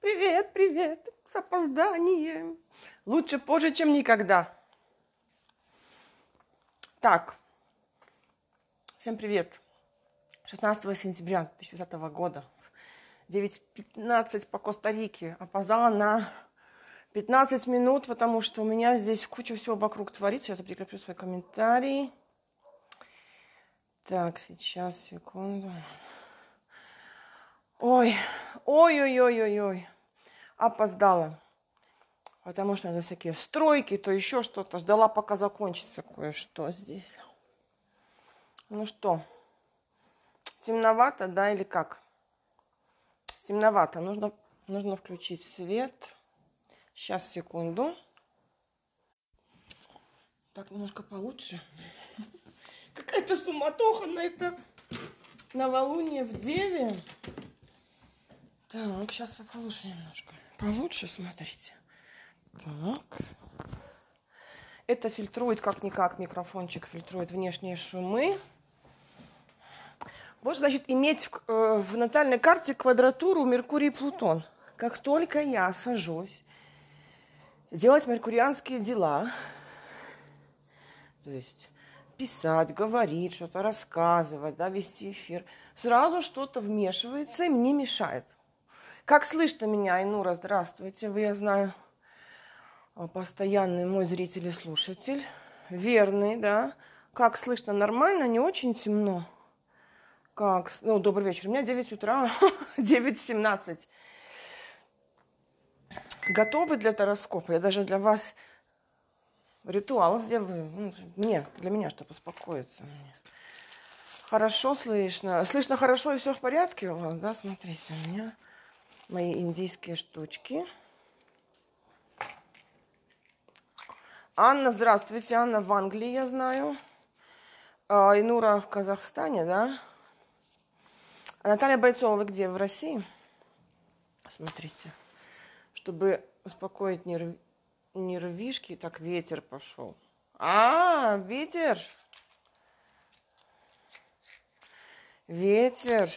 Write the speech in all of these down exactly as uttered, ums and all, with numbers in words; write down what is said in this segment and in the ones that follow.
Привет, привет. С опозданием. Лучше позже, чем никогда. Так, всем привет. шестнадцатого сентября две тысячи двадцатого года. девять пятнадцать по Коста-Рике. Опоздала на пятнадцать минут, потому что у меня здесь куча всего вокруг творится. Сейчас я прикреплю свой комментарий. Так, сейчас, секунду. Ой, ой-ой-ой-ой-ой. Опоздала. Потому что это всякие стройки, то еще что-то. Ждала, пока закончится кое-что здесь. Ну что, темновато, да, или как? Темновато. Нужно, нужно включить свет. Сейчас, секунду. Так, немножко получше. Какая-то суматоха на это новолуние в Деве. Так, сейчас получше немножко. Получше, смотрите. Так. Это фильтрует, как-никак, микрофончик фильтрует внешние шумы. Вот, значит, иметь в, э, в натальной карте квадратуру Меркурий и Плутон. Как только я сажусь делать меркурианские дела, то есть писать, говорить, что-то рассказывать, да, вести эфир, сразу что-то вмешивается и мне мешает. Как слышно меня, Айнура, здравствуйте, вы, я знаю, постоянный мой зритель и слушатель, верный, да. Как слышно, нормально, не очень темно. Как? Ну, добрый вечер. У меня девять утра, девять семнадцать. Готовы для тароскопа? Я даже для вас ритуал сделаю. Ну, мне, для меня, чтобы успокоиться. Хорошо слышно. Слышно хорошо и все в порядке у вас, да? Смотрите, у меня мои индийские штучки. Анна, здравствуйте. Анна в Англии, я знаю. А, Инура в Казахстане, да? А Наталья Бойцова, вы где? В России? Смотрите. Чтобы успокоить нерв... нервишки, так ветер пошел. А, ветер. Ветер.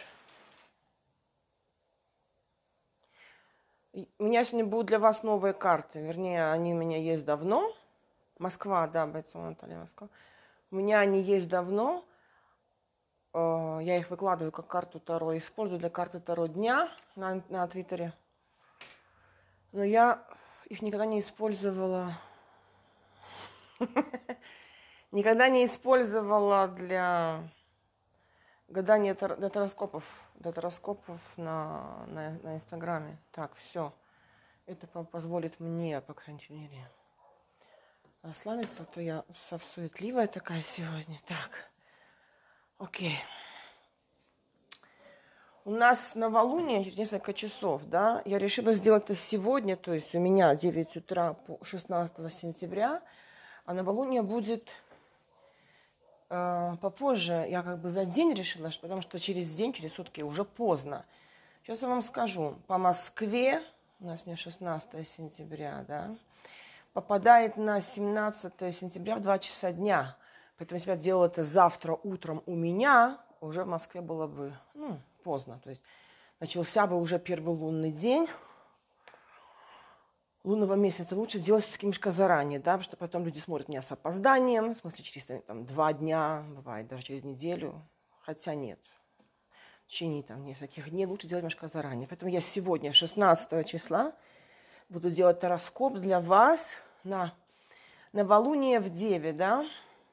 У меня сегодня будут для вас новые карты. Вернее, они у меня есть давно. Москва, да, Бойцова Наталья, Москва. У меня они есть давно. Я их выкладываю как карту Таро. Использую для карты Таро дня на, на Твиттере. Но я их никогда не использовала. Никогда не использовала для гадания для тароскопов. Для тароскопов на, на, на Инстаграме. Так, все. Это позволит мне, по крайней мере, расслабиться. А то я совсуетливая такая сегодня. Так. Окей. У нас новолуние через несколько часов, да. Я решила сделать это сегодня, то есть у меня девять утра по шестнадцатого сентября, а новолуние будет э, попозже. Я как бы за день решила, потому что через день, через сутки уже поздно. Сейчас я вам скажу. По Москве, у нас не шестнадцатого сентября, да, попадает на семнадцатого сентября в два часа дня. Поэтому если я делала это завтра утром у меня, уже в Москве было бы, ну, поздно. То есть начался бы уже первый лунный день лунного месяца. Лучше делать все-таки немножко заранее, да, потому что потом люди смотрят меня с опозданием, в смысле через там, два дня, бывает даже через неделю. Хотя нет, в течение там нескольких дней лучше делать немножко заранее. Поэтому я сегодня, шестнадцатого числа, буду делать тароскоп для вас на новолуние в Деве, да.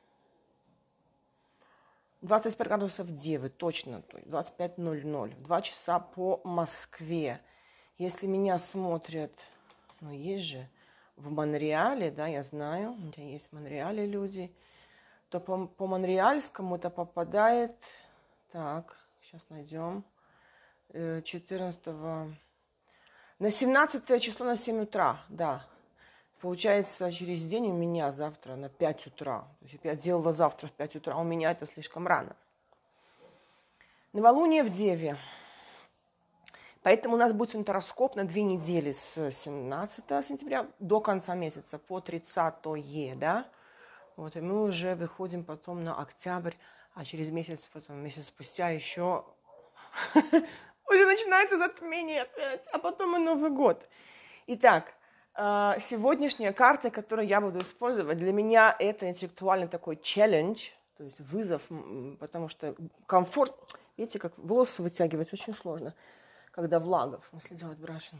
двадцать пять градусов Девы, точно, двадцать пять ноль ноль, два часа по Москве. Если меня смотрят, ну, есть же в Монреале, да, я знаю, у меня есть в Монреале люди, то по, по монреальскому это попадает, так, сейчас найдем, четырнадцатого, на семнадцатое число на семь утра, да. Получается, через день у меня завтра на пять утра. То есть я делала завтра в пять утра, у меня это слишком рано. Новолуние в Деве. Поэтому у нас будет тароскоп на две недели с семнадцатого сентября до конца месяца по тридцатое, да. Вот, и мы уже выходим потом на октябрь, а через месяц, потом месяц спустя еще Уже начинается затмение опять, а потом и Новый год. Итак, сегодняшняя карта, которую я буду использовать, для меня это интеллектуальный такой челлендж, то есть вызов, потому что комфорт, видите, как волосы вытягивать очень сложно, когда влага, в смысле делать брашинг.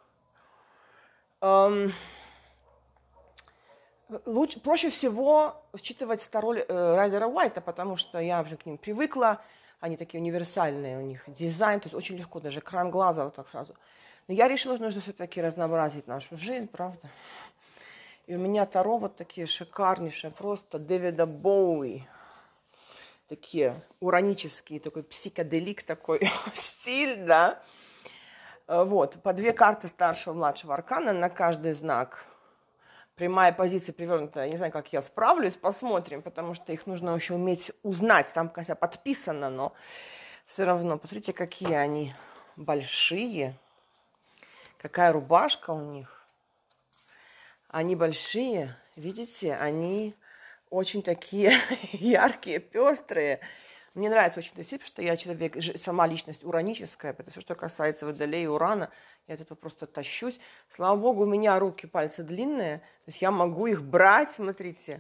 Эм, лучше, проще всего считывать роль э, Райдера Уайта, потому что я уже к ним привыкла, они такие универсальные, у них дизайн, то есть очень легко, даже краем глаза вот так сразу. Но я решила, что нужно все-таки разнообразить нашу жизнь, правда? И у меня Таро вот такие шикарнейшие, просто Дэвида Боуи. Такие уранические, такой психоделик, такой стиль, да. Вот, по две карты старшего и младшего аркана на каждый знак. Прямая позиция привернута. Я не знаю, как я справлюсь, посмотрим, потому что их нужно еще уметь узнать. Там, конечно, подписано, но все равно. Посмотрите, какие они большие. Какая рубашка у них. Они большие, видите, они очень такие яркие, пестрые. Мне нравится очень этот стиль, потому что я человек, сама личность ураническая, потому что, что касается Водолея и Урана, я от этого просто тащусь. Слава богу, у меня руки, пальцы длинные, то есть я могу их брать, смотрите,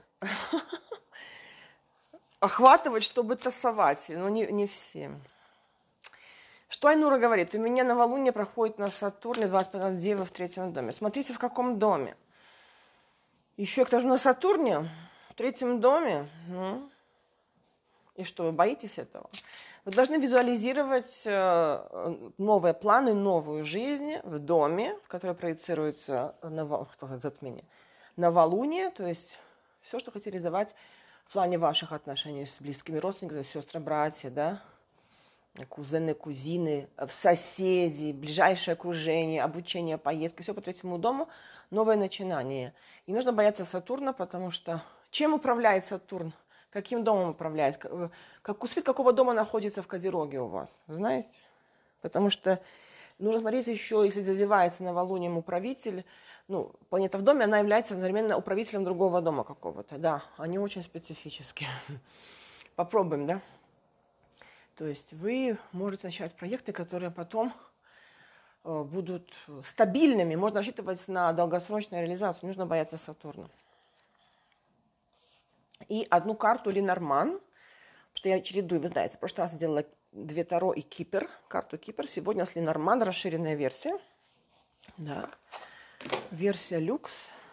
охватывать, чтобы тасовать, но не, не все. Что Айнура говорит? У меня новолуние проходит на Сатурне двадцать пятого Девы в третьем доме. Смотрите, в каком доме. Еще кто же на Сатурне, в третьем доме. Ну, и что, вы боитесь этого? Вы должны визуализировать э, новые планы, новую жизнь в доме, в которой проецируется ново, затмение, новолуние, то есть все, что хотите реализовать в плане ваших отношений с близкими родственниками, сестры, братья, да, кузены, кузины, соседи, ближайшее окружение, обучение, поездки, все по третьему дому, новое начинание. И нужно бояться Сатурна, потому что чем управляет Сатурн? Каким домом управляет? Как куспид какого дома находится в Козероге у вас? Знаете? Потому что нужно смотреть еще, если зазевается новолунием управитель, ну, планета в доме, она является одновременно управителем другого дома какого-то. Да, они очень специфические. Попробуем, да? То есть вы можете начать проекты, которые потом э, будут стабильными. Можно рассчитывать на долгосрочную реализацию. Не нужно бояться Сатурна. И одну карту Ленорман, потому что я чередую, вы знаете, в прошлый раз сделала две Таро и Кипр, карту Кипр. Сегодня с Ленорман расширенная версия. Да. Версия люкс.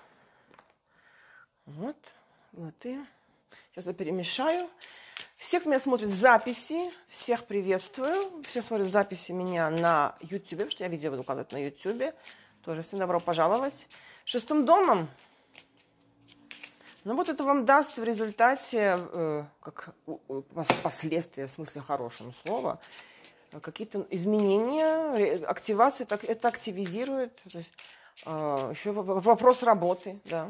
Вот. Латынь. Сейчас я перемешаю. Всех, кто меня смотрит в записи, всех приветствую. Все смотрят записи меня на YouTube, потому что я видео буду выкладывать на YouTube. Тоже всем добро пожаловать. Шестым домом. Ну вот это вам даст в результате, э, как э, последствия, в смысле хорошего слова, какие-то изменения, активацию, так, это активизирует. То есть, э, еще вопрос работы, да.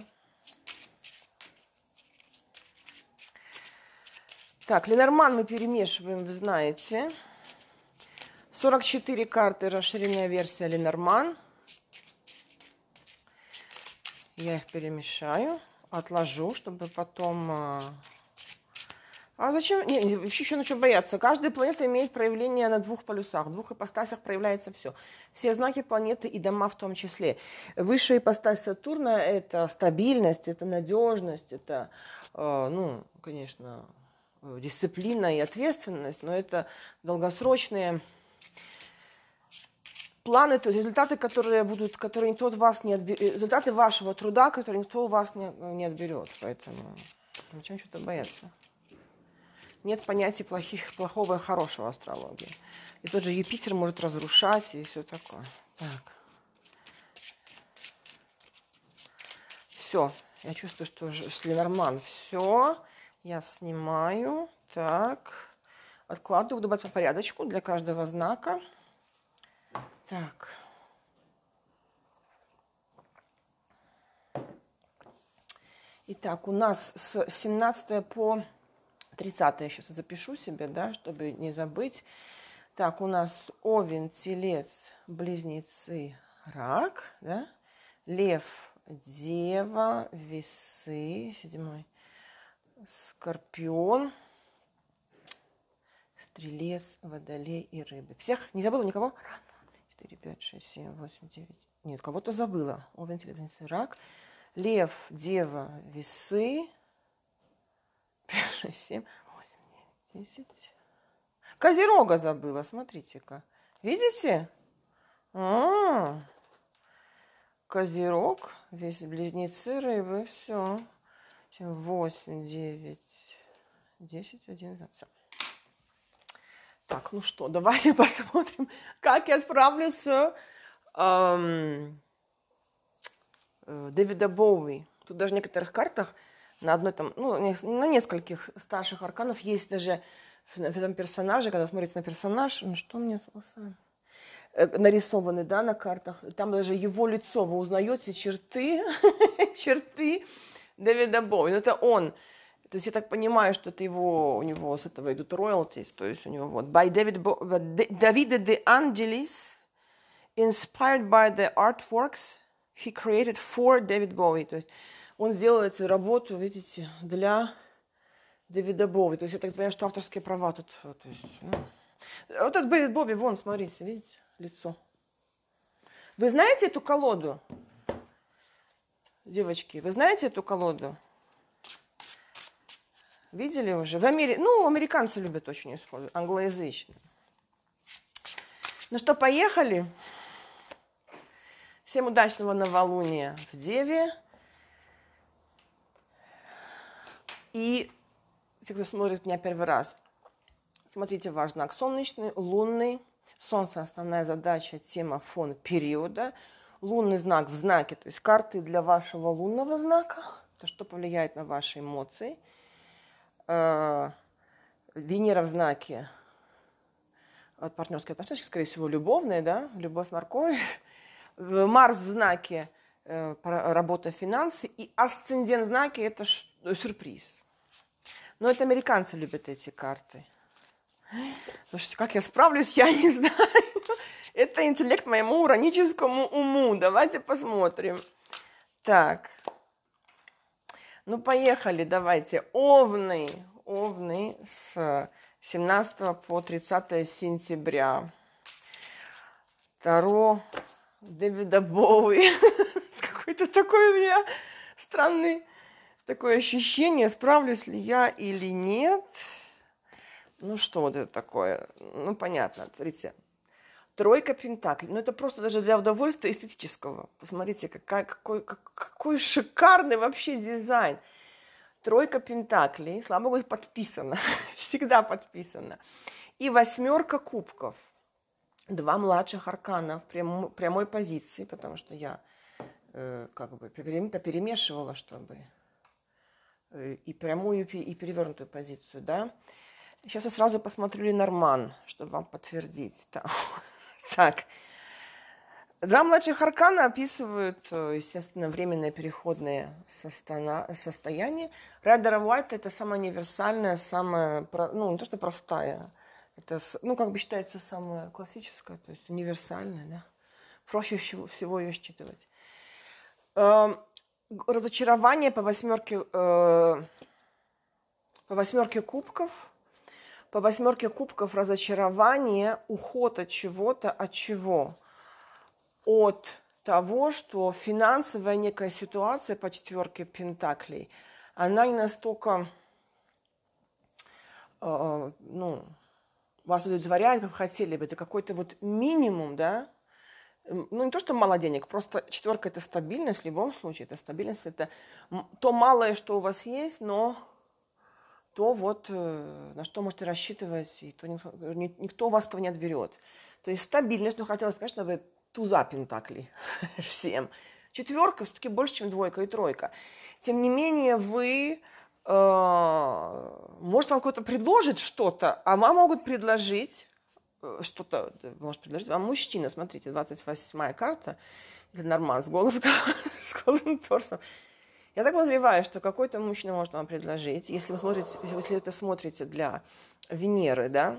Так, Ленорман мы перемешиваем, вы знаете. сорок четыре карты, расширенная версия Ленорман. Я их перемешаю, отложу, чтобы потом... А зачем? Не, вообще еще на что бояться. Каждая планета имеет проявление на двух полюсах. В двух ипостасях проявляется все. Все знаки планеты и дома в том числе. Высшая ипостась Сатурна – это стабильность, это надежность, это, э, ну, конечно, дисциплина и ответственность, но это долгосрочные планы, то есть результаты, которые будут, которые никто от вас не отберет, результаты вашего труда, которые никто у вас не, не отберет. Поэтому ничем что-то бояться. Нет понятия плохих, плохого и хорошего астрологии. И тот же Юпитер может разрушать и все такое. Так. Все. Я чувствую, что с Ленорман все. Я снимаю. Так. Откладываю. Буду добавить по порядочку для каждого знака. Так. Итак, у нас с семнадцатого по тридцатое, я сейчас запишу себе, да, чтобы не забыть. Так, у нас Овен, Телец, Близнецы, Рак, да, Лев, Дева, Весы, седьмой, Скорпион, Стрелец, Водолей и Рыбы. Всех? Не забыла никого? четыре, пять, шесть, семь, восемь, девять. Нет, кого-то забыла. Овен, Телец, Рак. Лев, Дева, Весы. пять, шесть, семь, восемь, девять, десять. Козерога забыла, смотрите-ка. Видите? А-а-а. Козерог, весь близнецы, рыбы, все. восемь, девять, десять, одиннадцать. Так, ну что, давайте посмотрим, как я справлюсь с эм, э, Дэвида Боуи. Тут даже в некоторых картах на одной там, ну, на нескольких старших арканов есть даже в, в этом персонаже, когда смотрите на персонаж, ну что у меня с волосами? Э, нарисованы, да, на картах. Там даже его лицо, вы узнаете черты, черты Дэвида Боуи. Ну, это он. То есть я так понимаю, что это его, у него с этого идут royalties, то есть у него вот by David Bo- Davide De Angelis, inspired by the artworks he created for David Bowie. То есть он сделал эту работу, видите, для Дэвида Боуи. То есть я так понимаю, что авторские права тут. То есть, ну. Вот этот Дэвид Боуи, вон, смотрите, видите, лицо. Вы знаете эту колоду? Девочки, вы знаете эту колоду? Видели уже? В Америке, ну, американцы любят очень использовать, англоязычные. Ну что, поехали. Всем удачного новолуния в Деве. И те, кто смотрит меня первый раз, смотрите ваш знак солнечный, лунный. Солнце – основная задача, тема, фон периода. Лунный знак в знаке, то есть карты для вашего лунного знака, то, что повлияет на ваши эмоции. Венера в знаке от партнерских отношений, скорее всего, любовные, да, любовь, морковь. Марс в знаке работа, финансы. И асцендент в знаке – это сюрприз. Но это американцы любят эти карты. Слушайте, как я справлюсь, я не знаю. Это интеллект моему ураническому уму. Давайте посмотрим. Так. Ну, поехали, давайте. Овны. Овны с семнадцатого по тридцатое сентября. Таро Дэвида Боуи. Какой-то такой у меня странный такое ощущение, справлюсь ли я или нет. Ну, что вот это такое? Ну, понятно, смотрите. Тройка пентаклей. Ну, это просто даже для удовольствия эстетического. Посмотрите, какая, какой, как, какой шикарный вообще дизайн. Тройка пентаклей, слава богу, подписано. Всегда подписано. И восьмерка кубков. Два младших аркана в прям, прямой позиции, потому что я э, как бы поперемешивала, чтобы э, и прямую, и перевернутую позицию, да. Сейчас я сразу посмотрю Ленорман, чтобы вам подтвердить. Так. Так. Два младших аркана описывают, естественно, временное переходное состояние. Райдер Уайт – это самая универсальная, самая, ну, не то что простая, это, ну, как бы считается самая классическая, то есть универсальная, да. Проще всего ее считывать. Разочарование по восьмерке, по восьмерке кубков. По восьмерке кубков разочарование, уход от чего-то, от чего? От того, что финансовая некая ситуация по четверке пентаклей, она не настолько, э, ну, вас удовлетворяет, как хотели бы. Это какой-то вот минимум, да? Ну, не то, что мало денег, просто четверка – это стабильность, в любом случае, это стабильность, это то малое, что у вас есть, но то вот, на что можете рассчитывать, и то никто, никто у вас этого не отберет. То есть стабильность, ну, хотелось, конечно, бы туза пентаклей всем. Четверка все-таки больше, чем двойка и тройка. Тем не менее, вы, э, может, вам кто-то предложит что-то, а вам могут предложить что-то, может предложить вам мужчина. Смотрите, двадцать восьмая карта, это Норман с голым, с голым торсом. Я так подозреваю, что какой-то мужчина может вам предложить, если вы смотрите, если это смотрите для Венеры, да.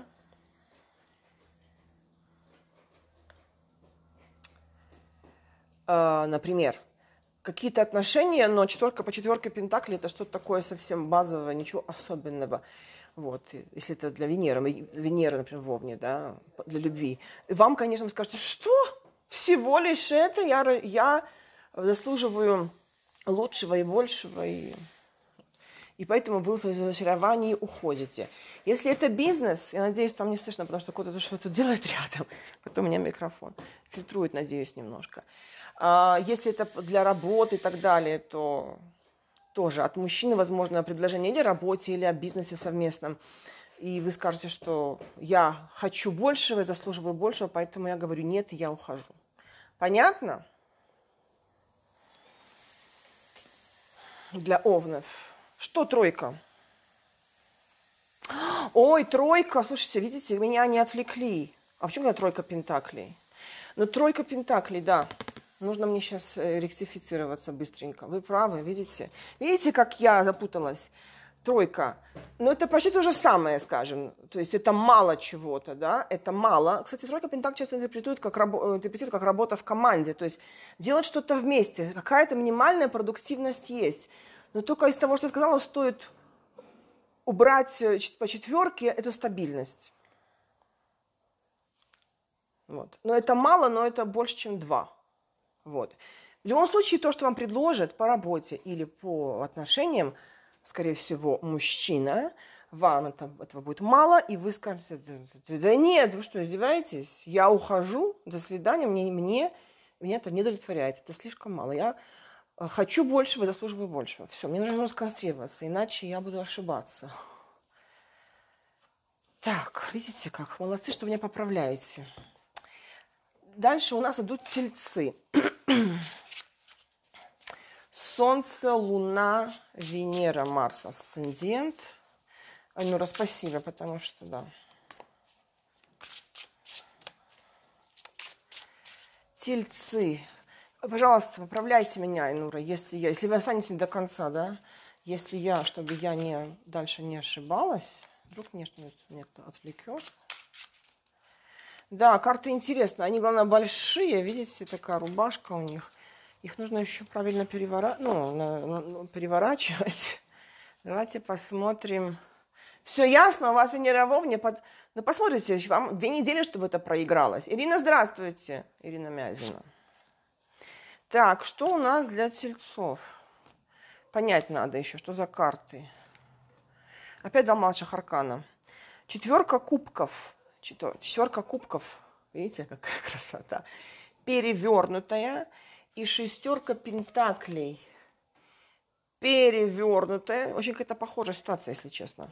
Uh, например, какие-то отношения, но четверка по четверке пентаклей – это что-то такое совсем базовое, ничего особенного. вот, если это для Венеры, Венера, например, в Овне, да, для любви, и вам, конечно, скажете, что всего лишь это, я, я заслуживаю лучшего и большего, и, и поэтому вы в разочаровании уходите. Если это бизнес, я надеюсь, там не слышно, потому что кто-то что-то делает рядом, потом у меня микрофон фильтрует, надеюсь, немножко. А если это для работы и так далее, то тоже от мужчины, возможно, предложение или о работе, или о бизнесе совместном. И вы скажете, что я хочу большего, я заслуживаю большего, поэтому я говорю нет, и я ухожу. Понятно? Для овнов. Что тройка? Ой, тройка, слушайте, видите, меня не отвлекли. А почему я тройка пентаклей? Ну, тройка пентаклей, да. Нужно мне сейчас ректифицироваться быстренько. Вы правы, видите? Видите, как я запуталась? Тройка. Ну, это почти то же самое, скажем. То есть это мало чего-то, да? Это мало. Кстати, тройка пентаклей часто интерпретует как, рабо- интерпретирует как работа в команде. То есть делать что-то вместе. Какая-то минимальная продуктивность есть. Но только из того, что я сказала, стоит убрать по четверке эту стабильность. Вот. Но это мало, но это больше, чем два. Вот. В любом случае, то, что вам предложат по работе или по отношениям, скорее всего, мужчина, вам это, этого будет мало, и вы скажете, да нет, вы что, издеваетесь? Я ухожу, до свидания, мне, мне, меня это не удовлетворяет, это слишком мало. Я хочу большего, заслуживаю большего. Все, мне нужно сконцентрироваться, иначе я буду ошибаться. Так, видите как, молодцы, что вы меня поправляете. Дальше у нас идут тельцы. Солнце, Луна, Венера, Марс, асцендент. Айнура, спасибо, потому что, да. Тельцы. Пожалуйста, поправляйте меня, Айнура, если я, если вы останетесь до конца, да, если я, чтобы я не, дальше не ошибалась, вдруг мне что-нибудь отвлекет. Да, карты интересные. Они, главное, большие. Видите, такая рубашка у них. Их нужно еще правильно перевора... ну, на, на, переворачивать. Давайте посмотрим. Все ясно, у вас Венера в Овне. Под... Ну, посмотрите, вам две недели, чтобы это проигралось. Ирина, здравствуйте. Ирина Мязина. Так, что у нас для тельцов? Понять надо еще, что за карты. Опять два младших аркана. Четверка кубков. Четверка кубков, видите, какая красота, перевернутая, и шестерка пентаклей, перевернутая, очень какая-то похожая ситуация, если честно,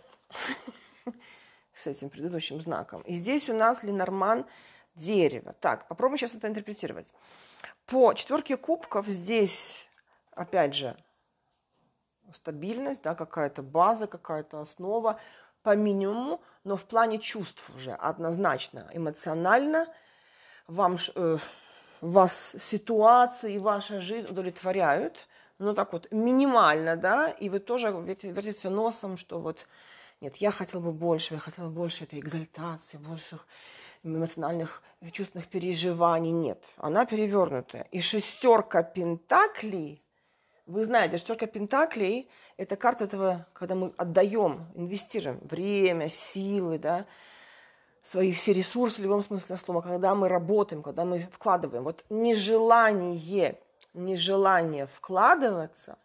с этим предыдущим знаком. И здесь у нас Ленорман дерево. Так, попробуем сейчас это интерпретировать. По четверке кубков здесь, опять же, стабильность, да, какая-то база, какая-то основа, по минимуму, но в плане чувств уже однозначно, эмоционально вам, э, вас ситуации и ваша жизнь удовлетворяют, ну так вот минимально, да, и вы тоже вертите носом, что вот нет, я хотела бы больше, я хотела больше этой экзальтации, больших эмоциональных чувственных переживаний, нет, она перевернутая. И шестерка пентаклей, вы знаете, шестерка пентаклей – это карта этого, когда мы отдаем, инвестируем время, силы, да, свои все ресурсы в любом смысле слова, когда мы работаем, когда мы вкладываем. Вот нежелание, нежелание вкладываться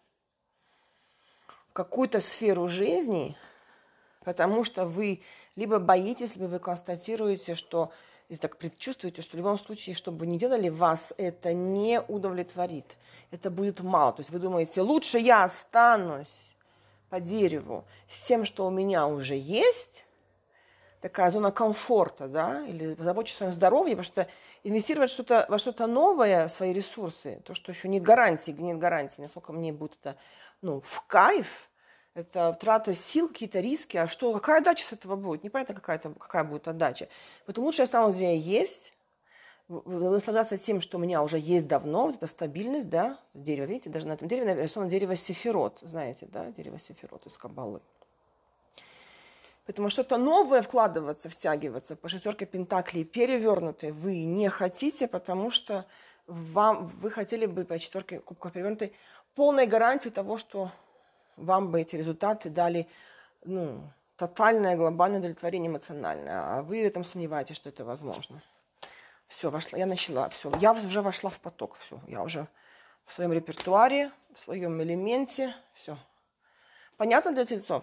в какую-то сферу жизни, потому что вы либо боитесь, либо вы констатируете, что и так предчувствуете, что в любом случае, что бы вы ни делали, вас это не удовлетворит. Это будет мало. То есть вы думаете, лучше я останусь по дереву с тем, что у меня уже есть, такая зона комфорта, да, или позабочусь о своем здоровье, потому что инвестировать что-то, во что-то новое, свои ресурсы, то, что еще нет гарантии, где нет гарантии, насколько мне будет это, ну, в кайф, это трата сил, какие-то риски, а что, какая отдача с этого будет? Непонятно, какая, какая будет отдача. Поэтому лучше останусь, где я есть, наслаждаться тем, что у меня уже есть давно, вот эта стабильность, да, дерево, видите, даже на этом дереве нарисовано дерево Сефирот, знаете, да, дерево Сефирот из Каббалы. Поэтому что-то новое вкладываться, втягиваться по шестерке пентаклей перевернутой вы не хотите, потому что вам, вы хотели бы по четверке кубков перевернутой полной гарантии того, что вам бы эти результаты дали, ну, тотальное, глобальное удовлетворение эмоциональное. А вы в этом сомневаетесь, что это возможно. Все, вошла, я начала, все. Я уже вошла в поток, все. Я уже в своем репертуаре, в своем элементе, все. Понятно для тельцов?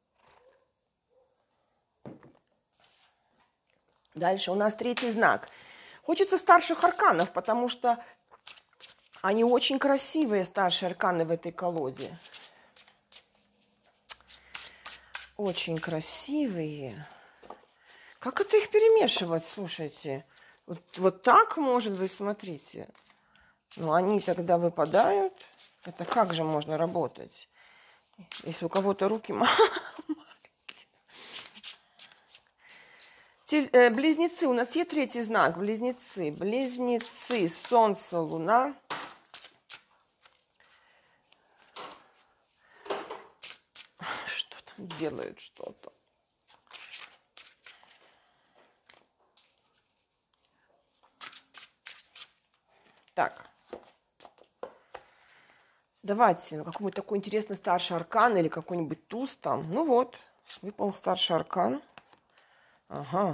Дальше у нас третий знак. Хочется старших арканов, потому что они очень красивые, старшие арканы в этой колоде. Очень красивые. Как это их перемешивать, слушайте? Вот, вот так, может быть, смотрите. Ну, они тогда выпадают. Это как же можно работать? Если у кого-то руки маленькие. Близнецы. У нас есть третий знак. Близнецы. Близнецы. Солнце, Луна. Что там делают что-то? Так. Давайте какой-нибудь такой интересный старший аркан или какой-нибудь туз там. Ну вот, выпал старший аркан. Ага.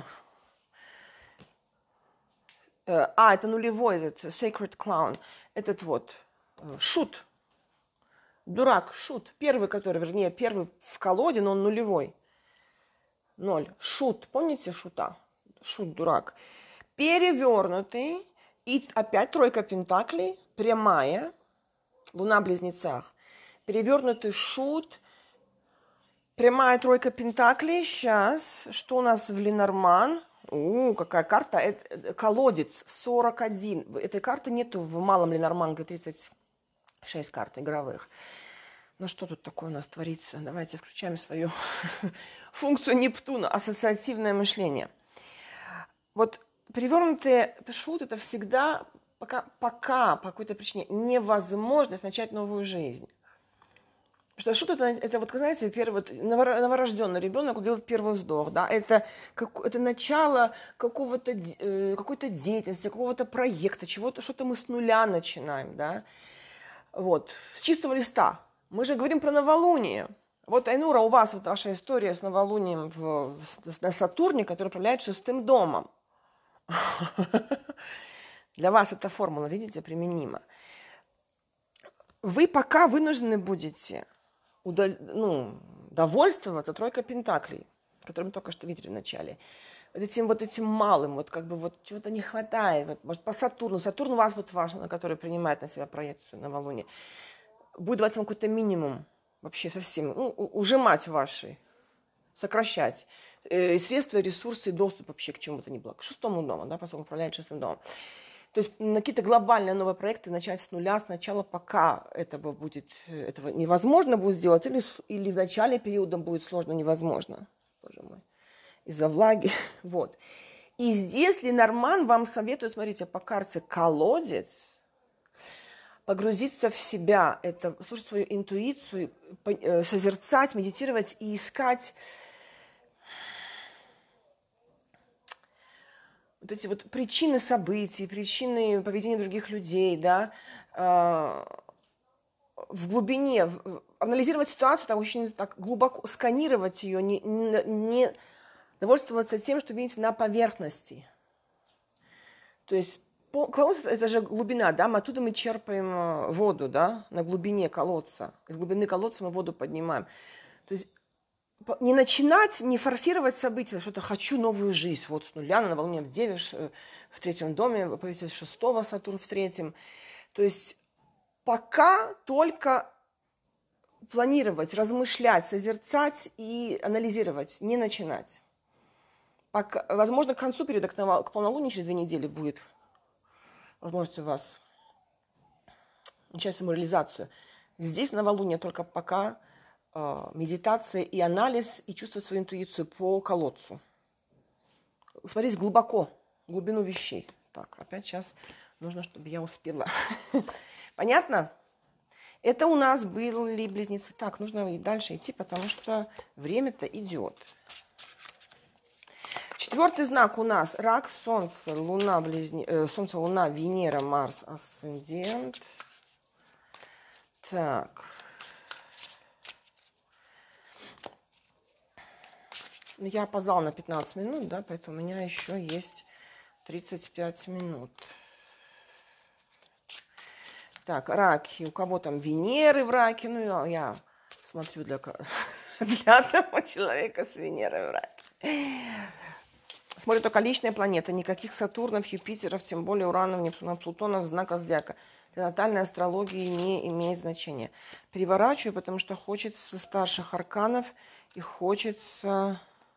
А, это нулевой, этот Sacred Clown. Этот вот шут. Дурак, шут. Первый, который, вернее, первый в колоде, но он нулевой. Ноль. Шут. Помните шута? Шут, дурак. Перевернутый. И опять тройка пентаклей. Прямая. Луна в близнецах. Перевернутый шут. Прямая тройка пентаклей. Сейчас. Что у нас в Ленорман? О, какая карта. Это, колодец сорок один. Этой карты нету в малом Ленорман. тридцать шесть карт игровых. Ну что тут такое у нас творится? Давайте включаем свою функцию Нептуна. Ассоциативное мышление. Вот перевернутый шут это всегда пока, пока по какой-то причине невозможность начать новую жизнь. Потому что шут это, это вот, знаете, первый вот, новорожденный ребенок делает первый вздох, да, это, как, это начало какого-то, э, какой-то деятельности, какого-то проекта, чего-то, что-то мы с нуля начинаем, да, вот, с чистого листа. Мы же говорим про новолуние. Вот, Айнура, у вас вот ваша история с новолунием в, в, на Сатурне, который управляет шестым домом. Для вас эта формула, видите, применима. Вы пока вынуждены будете удаль... ну, довольствоваться тройкой пентаклей, которую мы только что видели в начале. Вот этим вот этим малым, вот как бы вот чего-то не хватает. Вот, может, по Сатурну. Сатурн у вас вот ваш, который принимает на себя проекцию новолуния. Будет давать вам какой-то минимум вообще совсем, ну, ужимать ваши, сокращать э, средства, ресурсы, доступ вообще к чему-то неблаго. К шестому дому, да, поскольку управляет шестым домом. То есть на какие-то глобальные новые проекты начать с нуля сначала, пока этого будет, этого невозможно будет сделать, или, или в начале периода будет сложно, невозможно, боже мой, из-за влаги, вот. И здесь Ленорман вам советует, смотрите, по карте колодец, погрузиться в себя, это слушать свою интуицию, созерцать, медитировать и искать вот эти вот причины событий, причины поведения других людей, да, в глубине, анализировать ситуацию, так очень так глубоко сканировать ее, не, не, не довольствоваться тем, что видите на поверхности. То есть колодец – это же глубина, да, мы оттуда мы черпаем воду, да, на глубине колодца. Из глубины колодца мы воду поднимаем. То есть не начинать, не форсировать события, что-то хочу новую жизнь, вот с нуля, на новолуние в Деве, в третьем доме, повесить шестого, Сатурн в третьем. То есть пока только планировать, размышлять, созерцать и анализировать, не начинать. Пока, возможно, к концу периода, к полнолунию через две недели будет возможность у вас начать самореализацию. Здесь новолуние только пока э, медитация и анализ, и чувствовать свою интуицию по колодцу. Смотреть глубоко, глубину вещей. Так, опять сейчас нужно, чтобы я успела. Понятно? Это у нас были близнецы. Так, нужно и дальше идти, потому что время-то идет. Четвертый знак у нас Рак, Солнце, Луна, близне... э, Солнце, Луна, Венера, Марс, Асцендент. Так. Ну, я опоздала на пятнадцать минут, да, поэтому у меня еще есть тридцать пять минут. Так, раки. У кого там Венеры в раке? Ну, я, я смотрю для, для одного человека с Венерой в раке. Смотрю только личные планеты. Никаких Сатурнов, Юпитеров, тем более Уранов, Нептунов, Плутонов, знака зодиака. Для натальной астрологии не имеет значения. Переворачиваю, потому что хочется старших арканов и хочется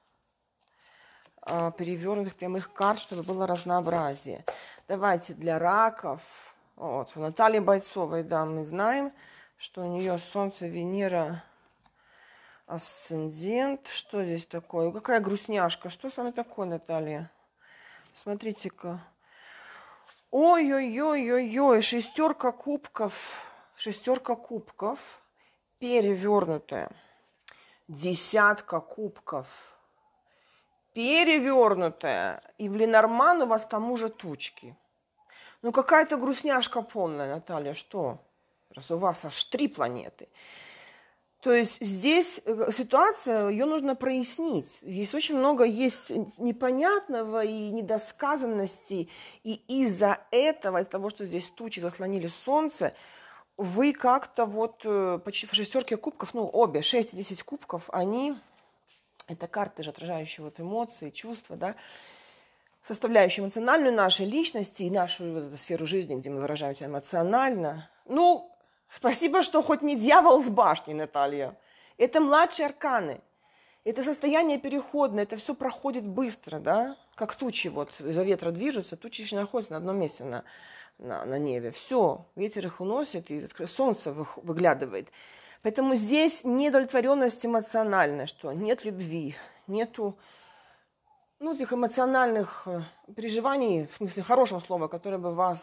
э, перевернутых прямых карт, чтобы было разнообразие. Давайте для раков. Вот, у Натальи Бойцовой, да, мы знаем, что у нее Солнце, Венера, асцендент. Что здесь такое? Какая грустняшка. Что с вами такое, Наталья? Смотрите-ка. Ой-ой-ой-ой-ой. Шестерка кубков. Шестерка кубков. Перевернутая. Десятка кубков. Перевернутая. И в Ленорман у вас к тому же тучки. Ну, какая-то грустняшка полная, Наталья, что? Раз у вас аж три планеты. То есть здесь ситуация, ее нужно прояснить. Здесь очень много есть непонятного и недосказанности. И из-за этого, из-за того, что здесь тучи заслонили солнце, вы как-то вот почти в шестерке кубков, ну, обе, шесть и десять кубков, они, это карты же, отражающие вот эмоции, чувства, да, составляющую эмоциональную нашей личности и нашу вот эту сферу жизни, где мы выражаемся эмоционально. Ну, спасибо, что хоть не дьявол с башни, Наталья. Это младшие арканы. Это состояние переходное, это все проходит быстро, да? Как тучи вот из-за ветра движутся, тучи еще находятся на одном месте на, на, на небе. Все, ветер их уносит, и солнце выглядывает. Поэтому здесь недовлетворенность эмоциональная, что нет любви, нету ну, этих эмоциональных переживаний, в смысле хорошего слова, которые бы вас,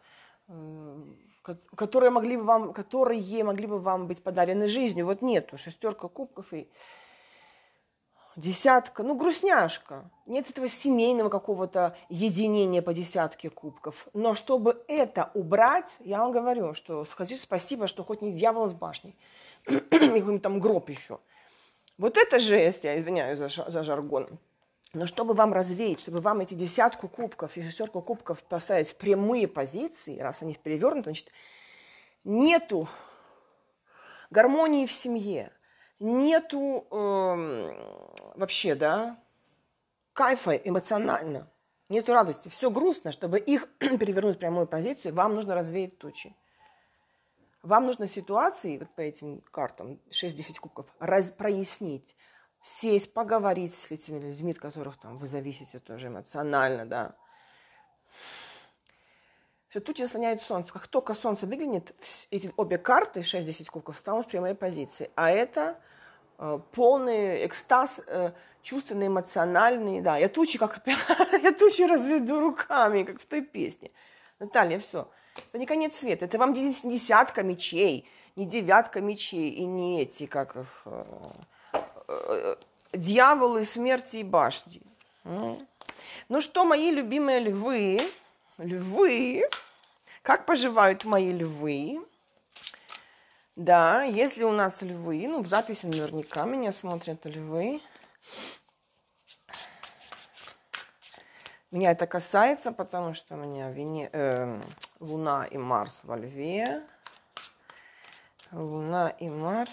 которые могли бы вам, которые могли бы вам быть подарены жизнью. Вот нету. Шестерка кубков и десятка. Ну, грустняшка. Нет этого семейного какого-то единения по десятке кубков. Но чтобы это убрать, я вам говорю, что скажите спасибо, что хоть не дьявол с башней. И какой-нибудь там гроб еще. Вот это жесть, я извиняюсь за, за жаргон. Но чтобы вам развеять, чтобы вам эти десятку кубков и шестерку кубков поставить в прямые позиции, раз они перевернуты, значит, нету гармонии в семье, нету э, вообще, да, кайфа эмоционально, нету радости. Все грустно, чтобы их перевернуть в прямую позицию, вам нужно развеять тучи. Вам нужно ситуации, вот по этим картам, шесть-десять кубков, раз, прояснить. Сесть, поговорить с этими людьми, от которых там вы зависите тоже эмоционально, да. Все тучи заслоняют солнце. Как только солнце выглянет, эти обе карты, шесть-десять кубков, станут в прямой позиции. А это э, полный экстаз, э, чувственный, эмоциональный, да. Я тучи, как я тучи разведу руками, как в той песне. Наталья, все. Это не конец света. Это вам десятка мечей, не девятка мечей и не эти, как их... Э, дьяволы, смерти и башни. Ну что, мои любимые львы, львы, как поживают мои львы? Да, если у нас львы, ну в записи наверняка меня смотрят львы. Меня это касается, потому что у меня Вене... э, Луна и Марс во Льве. Луна и Марс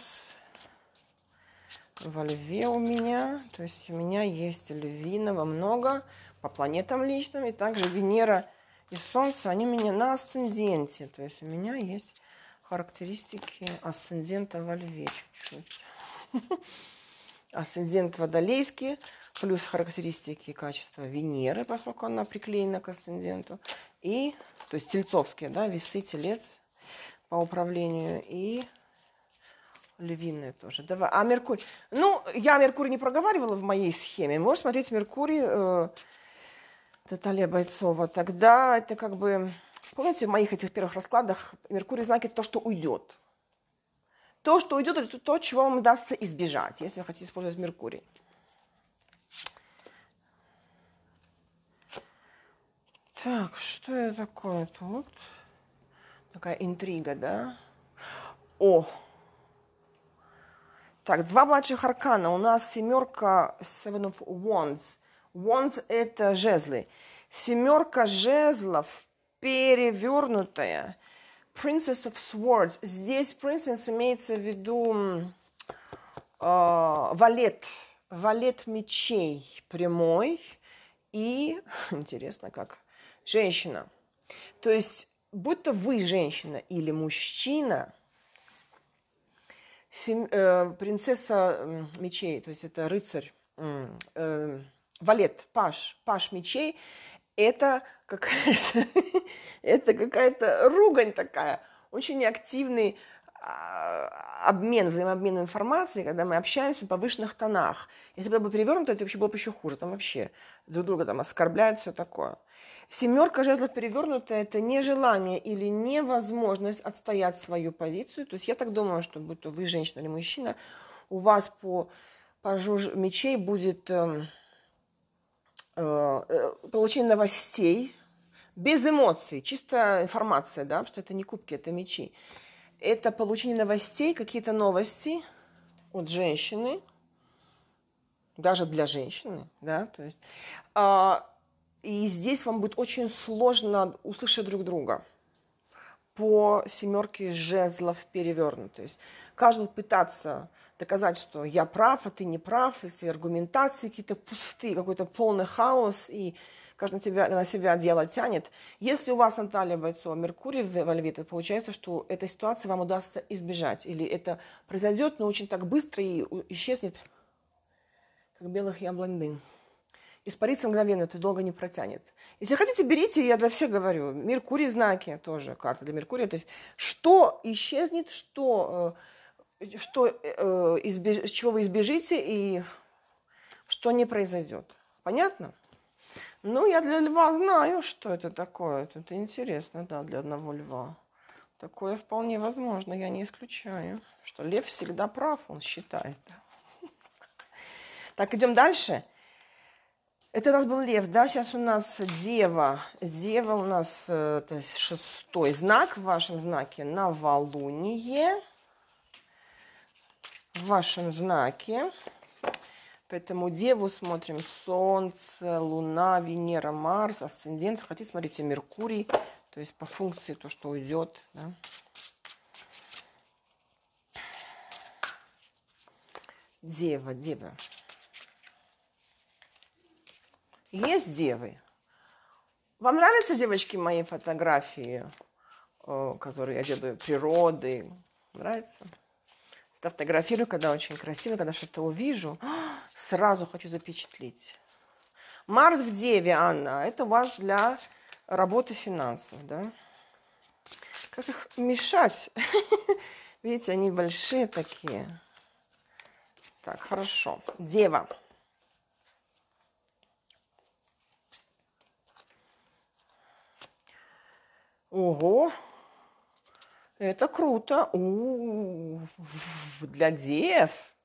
во Льве у меня, то есть у меня есть львиного много по планетам личным, и также Венера и Солнце, они у меня на асценденте, то есть у меня есть характеристики асцендента во Льве чуть-чуть. Асцендент водолейский, плюс характеристики и качества Венеры, поскольку она приклеена к асценденту, и, то есть тельцовские, да, весы, телец по управлению, и львиная тоже. Давай. А Меркурий? Ну, я Меркурий не проговаривала в моей схеме. Можешь смотреть Меркурий, э, Наталья Бойцова. Тогда это как бы... Помните, в моих этих первых раскладах Меркурий знаки то, что уйдет. То, что уйдет, это то, чего вам удастся избежать, если вы хотите использовать Меркурий. Так, что это такое тут? Такая интрига, да? О! Так, два младших аркана. У нас семерка Seven of Wands. Wands – это жезлы. Семерка жезлов перевернутая. Princess of Swords. Здесь princess имеется в виду э, валет. Валет мечей прямой. И, интересно как, женщина. То есть, будто вы женщина или мужчина, сем, э, принцесса мечей, то есть это рыцарь, э, э, валет, паж, паж мечей, это какая-то, это какая-то ругань такая, очень активный обмен, взаимообмен информацией, когда мы общаемся в повышенных тонах. Если бы это было перевернуто, это вообще было бы еще хуже. Там вообще друг друга там оскорбляют, все такое. Семерка жезлов перевернутая – это нежелание или невозможность отстоять свою позицию. То есть я так думаю, что будь то вы женщина или мужчина, у вас по пажу мечей будет э, э, получение новостей без эмоций, чисто информация, да, что это не кубки, это мечи. Это получение новостей, какие-то новости от женщины, даже для женщины, да, то есть, а, и здесь вам будет очень сложно услышать друг друга по семерке жезлов перевернут. То есть каждый будет пытаться доказать, что я прав, а ты не прав, если аргументации какие-то пустые, какой-то полный хаос, и каждый на себя, на себя дело тянет. Если у вас, Наталья Бойцова, Меркурий во Льве, то получается, что этой ситуации вам удастся избежать. Или это произойдет, но очень так быстро и исчезнет, как белых яблонь дым. Испарится мгновенно, то долго не протянет. Если хотите, берите, я для всех говорю. Меркурий знаки тоже, карта для Меркурия. То есть что исчезнет, что, что, избеж... чего вы избежите и что не произойдет. Понятно? Ну, я для льва знаю, что это такое. Это интересно, да, для одного льва. Такое вполне возможно, я не исключаю. Что лев всегда прав, он считает. Так, идем дальше. Это у нас был лев, да, сейчас у нас дева. Дева у нас, то есть шестой знак в вашем знаке, новолуние. В вашем знаке. Поэтому деву смотрим Солнце, Луна, Венера, Марс, асцендент. Хотите, смотрите, Меркурий. То есть по функции то, что уйдет. Да? Дева, дева. Есть девы. Вам нравятся, девочки, мои фотографии, которые я делаю, природы? Нравится? Фотографирую, когда очень красиво, когда что-то увижу, сразу хочу запечатлеть. Марс в Деве, Анна, это у вас для работы финансов, да? Как их мешать? Видите, они большие такие. Так, хорошо. Дева. Ого! Это круто. У-у-у. Для дев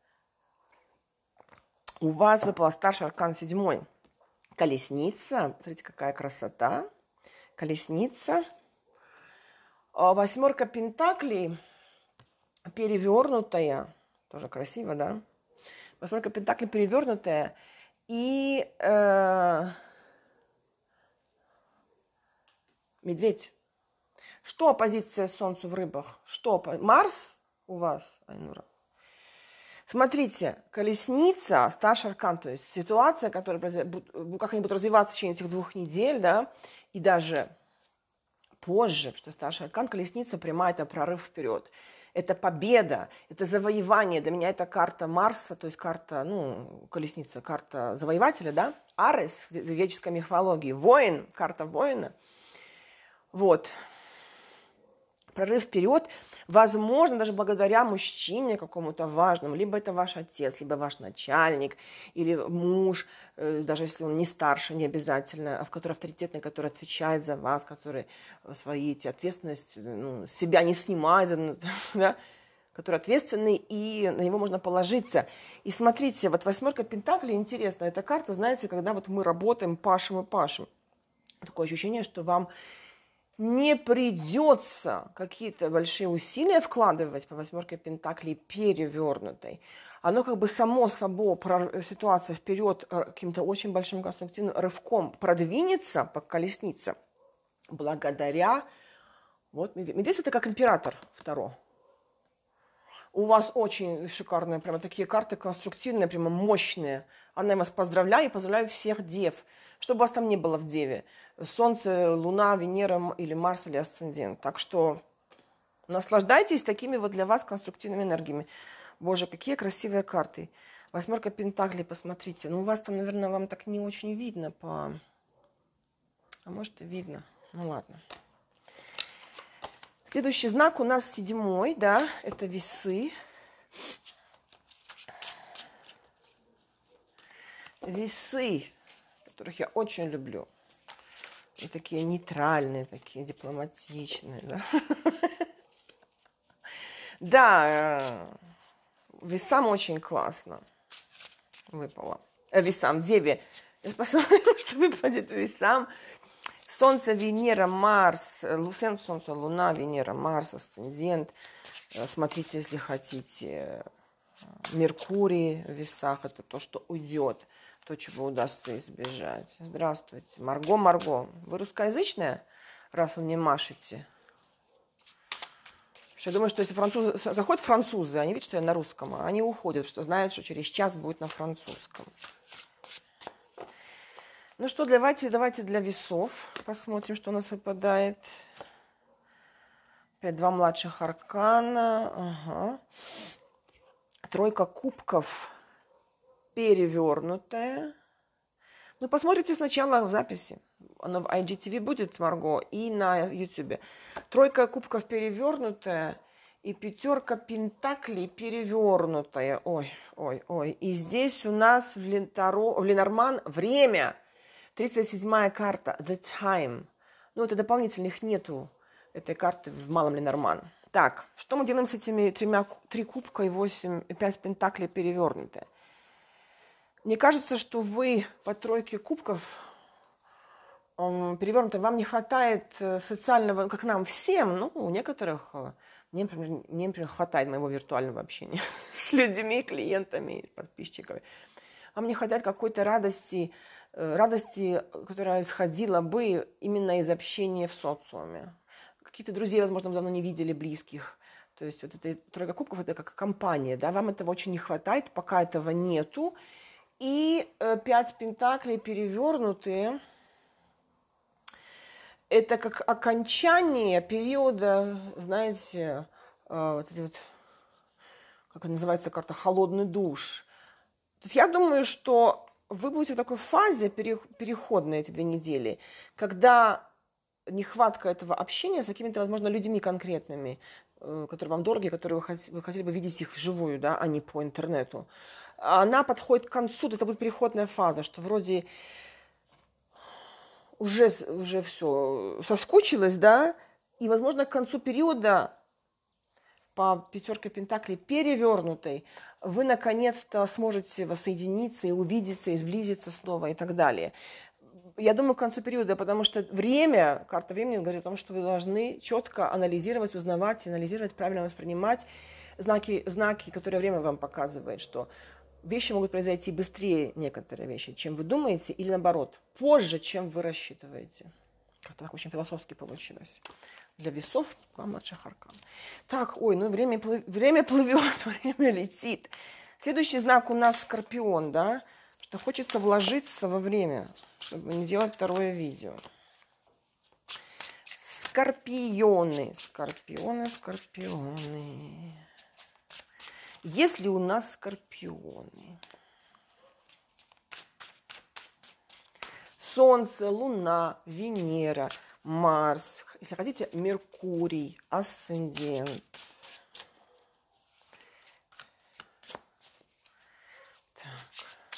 у вас выпала старший аркан седьмой. Колесница. Смотрите, какая красота. Колесница. Восьмерка пентаклей перевернутая. Тоже красиво, да? Восьмерка пентаклей перевернутая. И э, медведь. Что оппозиция Солнцу в рыбах? Что? Марс у вас, Айнура? Смотрите, колесница, старший аркан, то есть ситуация, которая, как они будут развиваться в течение этих двух недель, да, и даже позже, потому что старший аркан, колесница прямая, это прорыв вперед. Это победа, это завоевание. Для меня это карта Марса, то есть карта, ну, колесница, карта завоевателя, да. Арес в греческой мифологии, воин, карта воина. Вот. Прорыв вперед, возможно, даже благодаря мужчине какому-то важному, либо это ваш отец, либо ваш начальник, или муж, даже если он не старше, не обязательно, а в который авторитетный, который отвечает за вас, который свои эти ответственности, ну, себя не снимает, да, который ответственный, и на него можно положиться. И смотрите, вот восьмерка пентаклей, интересно, эта карта, знаете, когда вот мы работаем, пашем и пашем. Такое ощущение, что вам не придется какие-то большие усилия вкладывать по восьмерке пентаклей перевернутой. Оно как бы само собой, ситуация вперед каким-то очень большим конструктивным рывком продвинется по колеснице благодаря... Вот Медведь это как император второй. У вас очень шикарные, прямо такие карты конструктивные, прямо мощные. Анна, я вас поздравляю и поздравляю всех дев. Что бы у вас там ни было в деве. Солнце, Луна, Венера или Марс или Асцендент. Так что наслаждайтесь такими вот для вас конструктивными энергиями. Боже, какие красивые карты. Восьмерка пентаклей, посмотрите. Ну, у вас там, наверное, вам так не очень видно по... А может и видно. Ну, ладно. Следующий знак у нас седьмой, да, это весы. Весы, которых я очень люблю. И такие нейтральные, такие дипломатичные, да. Да, весам очень классно выпало. Весам, деве. Я посмотрела, что выпадет весам. Солнце, Венера, Марс, Солнце, Луна, Венера, Марс, Асцендент. Смотрите, если хотите. Меркурий в весах – это то, что уйдет, то, чего удастся избежать. Здравствуйте. Марго, Марго. Вы русскоязычная, раз вы мне машете? Я думаю, что если французы, заходят французы, они видят, что я на русском, а они уходят, что знают, что через час будет на французском. Ну что, давайте, давайте для весов посмотрим, что у нас выпадает. Опять два младших аркана. Ага. Тройка кубков перевернутая. Ну, посмотрите сначала в записи. Оно в ай джи ти ви будет, Марго, и на ютубе. Тройка кубков перевернутая и пятерка пентаклей перевернутая. Ой, ой, ой. И здесь у нас в, Ленторо, в Ленорман время. тридцать седьмая карта, The Time. Ну, это дополнительных нету этой карты в малом Ленорман. Так, что мы делаем с этими тремя, три кубка и восемь, и пять пентаклей перевернутые? Мне кажется, что вы по тройке кубков перевернутой, вам не хватает социального, как нам всем, ну, у некоторых, мне, например, мне, например, хватает моего виртуального общения с людьми, клиентами, подписчиками. Вам не хватает какой-то радости, радости, которая исходила бы именно из общения в социуме. Какие-то друзей, возможно, давно не видели, близких. То есть вот эта тройка кубков – это как компания, да, вам этого очень не хватает, пока этого нету. И э, пять пентаклей перевернутые – это как окончание периода, знаете, э, вот эти вот, как называется карта, холодный душ. То есть я думаю, что вы будете в такой фазе переходной эти две недели, когда нехватка этого общения с какими-то, возможно, людьми конкретными, которые вам дороги, которые вы хотели, вы хотели бы видеть их вживую, да, а не по интернету. Она подходит к концу, то есть это будет переходная фаза, что вроде уже, уже все соскучилась, да, и, возможно, к концу периода по пятерке пентаклей перевернутой вы наконец-то сможете воссоединиться и увидеться, и сблизиться снова и так далее. Я думаю, к концу периода, потому что время, карта времени говорит о том, что вы должны четко анализировать, узнавать, анализировать, правильно воспринимать знаки, знаки, которые время вам показывает, что вещи могут произойти быстрее, некоторые вещи, чем вы думаете, или наоборот, позже, чем вы рассчитываете. Как-то так очень философски получилось. Для весов два младших аркана. Так, ой, ну время, плыв... время плывет, время летит. Следующий знак у нас Скорпион, да, что хочется вложиться во время, чтобы не делать второе видео. Скорпионы, скорпионы, скорпионы. Если у нас скорпионы, Солнце, Луна, Венера, Марс, если хотите, Меркурий, Асцендент. Так.